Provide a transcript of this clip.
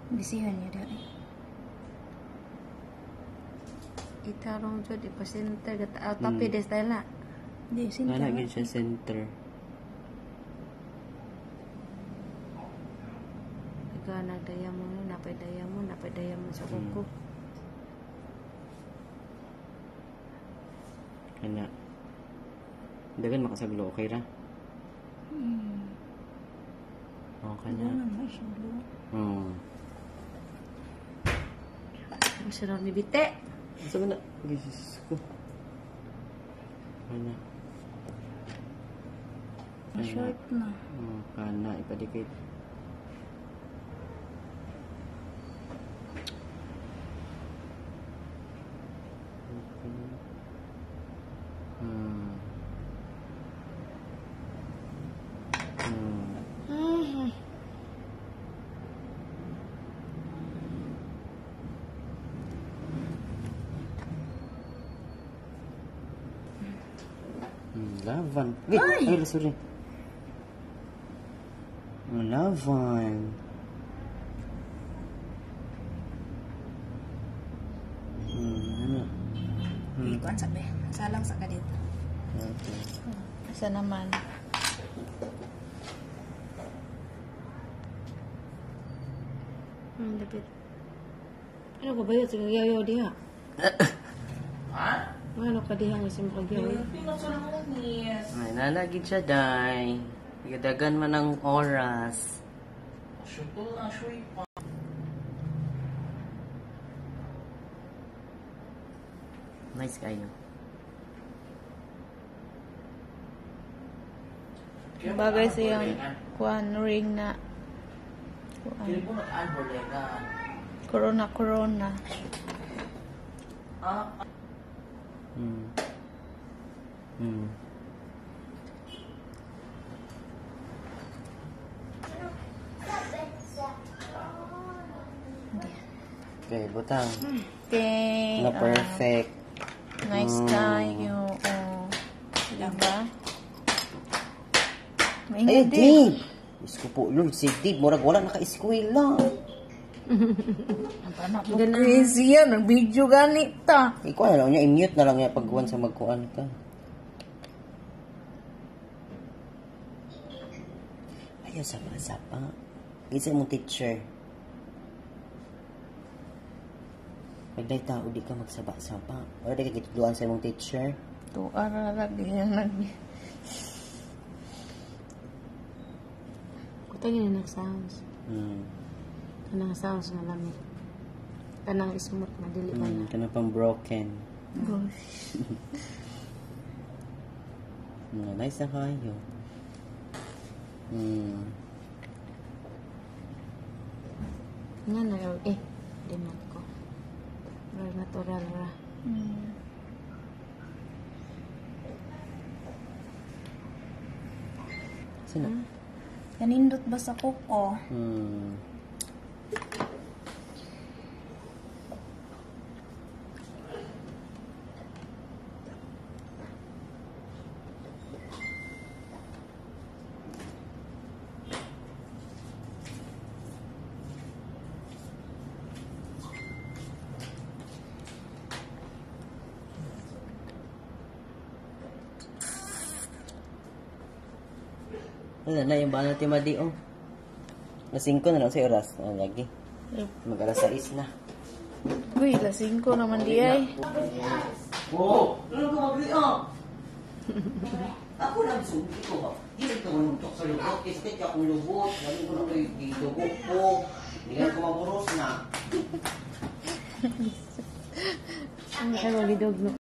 Bisihan niya dahil. Itarong jud ipa-center gata tapi des tala. Di, sinta. Lagi siya center. Gana diamond, napay diamond sa kuko. Kana. Dagan makasaglo, okay ra? Oh, kana. Wala na siya doon. Oh. Ang sarap ni bite. Saan na? Jesus ko. Kana. Short na. Oh, kana. Ipadikit. Lavan. Ay, sorry. Lavan. Ano? Ikuan sabi. Salang sa kadit. Okay. Asa naman? Dapat. Ano ba bayad sa kagyaw diha? Ha? Ano ka diha nga sa kagyaw? Ay, nalagid siya, day. Igadagan man ang oras. Nice kayo. Bagay siyang kuan ring na kuan. Corona. Okay, butang. Okay. Na perfect. Nice tayo. Diba? Ay, Dave! Diyos ko po, Lord, si Dave, murag wala naka-eskwela. Crazy yan. Nag-video ganita. Ikaw na lang niya, i-mute na lang niya pagkuhan sa magkuhan ka. Ayaw, sapa-sapa. Isa mong teacher. Pagday tao, di ka magsaba-saba. O, di ka kituluan sa mong teacher. Ito, aralag yan. Kutangin na sounds. Kanang sounds na lamig. Kanang smooth na dili ba na. Kanang pang broken. Gosh. Nice na kayo. Nga na di man ko. Natural ra. Sino? Nanindot ba sa kuko? Ano na yung bana ti Madi, oh. Lasing ko na lang sa oras. Lagi. Mag-alas 6 na. Uy, lasing ko naman di ay. Oo! Ano ka mag-liang? Ako lang sugi ko. Hindi ka manuntok sa lubot. Kasi akong lubot. Lagi ko na kayo didugok ko. Hindi ka ko maburos na. Ang kaya walidog no.